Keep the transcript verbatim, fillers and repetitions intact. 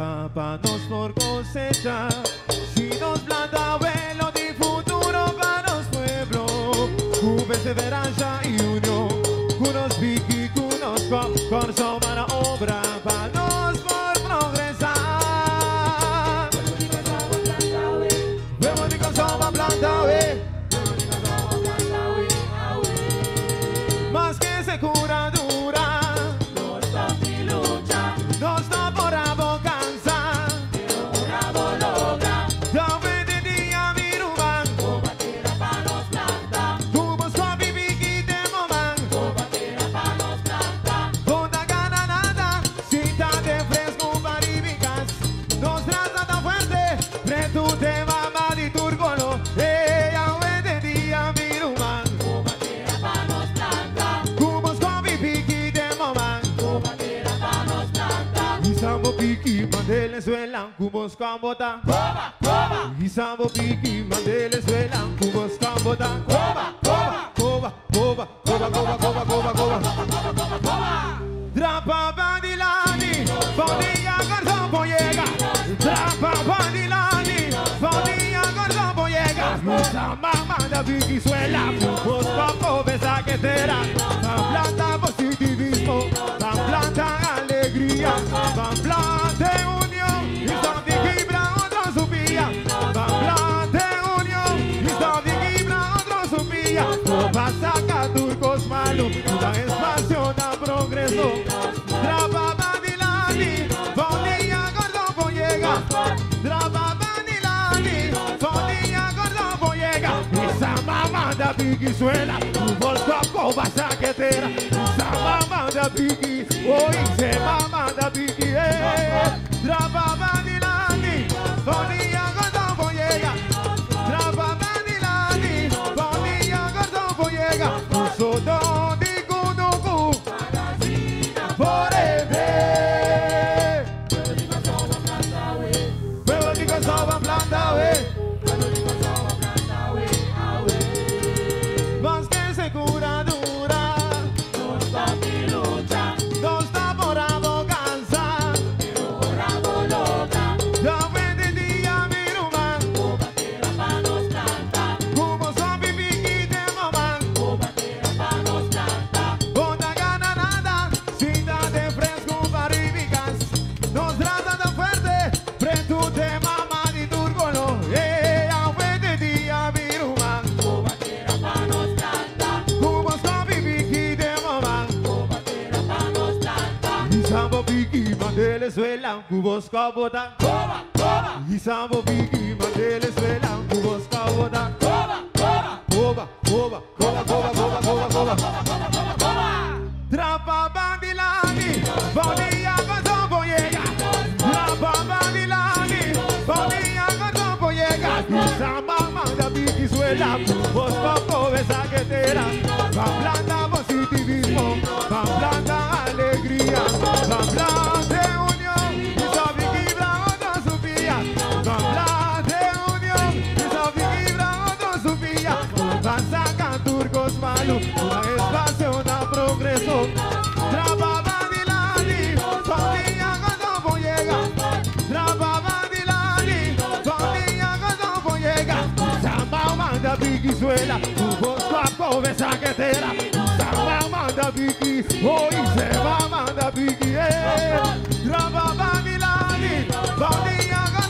Trabanos por cosechar, si nos planta velo de futuro para los pueblos, con perseverancia y unión, con los Vicky, con los corso para obra, para nos por progresar. Huevo de consoma planta, we. Más que se cura dura. Venezuela, cubos cambota, coba, coba. Y sambo piqui, Venezuela, cubos cambota, coba, coba, coba, coba, coba, coba, coba, coba, coba, coba. Drapa bandilani, bandilla gordo pollega. Drapa bandilani, bandilla gordo pollega. Mucha mamá de piquizuela, cubos campo besa que tera. Tan planta positivismo, tan planta alegría, tan planta saca turcos malos, da espacio, da progreso. Trapa bandilani, bandilla gordo pollega. Trapa bandilani, bandilla gordo pollega. Esa mamá da piquizuela, tu bolso coba saquetera. Esa mamá da piqui, hoy se mamá da piqui, eh. Trapa bandilani, bandilla gordo pollega. Trapa bandilani, bandilla gordo pollega. Uso donde kunuku, forever. Pueblo que consoma planta, we. Más que se cura dura, no está mi lucha, no está por aboganza, pero por abologa. Ya vende día mi rumán, cobatera pa nos planta, como zombie piqui de mamán, cobatera pa nos planta. Bona gana nada, cinta de fresco barribicas, nos trata de fuerte, frente de mamá di turgolo, eh, ya vende día mi rumán, cobatera pa nos planta, como zombie piqui de mamán, cobatera pa nos planta. Y sambo piqui Venezuela, cubos cabota, coba, coba. Y sambo piqui Venezuela, cubos cabota, coba, coba, coba, coba, coba, coba, coba, coba, coba, coba. Trapa bandilani, bandilla gordo pollega. Trapa bandilani, bandilla gordo pollega. Esa mamá da piquizuela, cubos coco besa que tera. Van blanda positivismo, van blanda alegría, van blanda unión. Y sabe que otra subía, van blanda unión. Y sabe que otra subía. Van sacar turcos malos, un espacio da progreso. Trapa bandilani, bandilla gordo pollega. Trapa bandilani, bandilla gordo pollega. Esa mamá da piquizuela, cubos guapo besa que tera. Esa mamá da piqui, hoy se mamá da piqui, eh. Trapa bandilani, bandilla gordo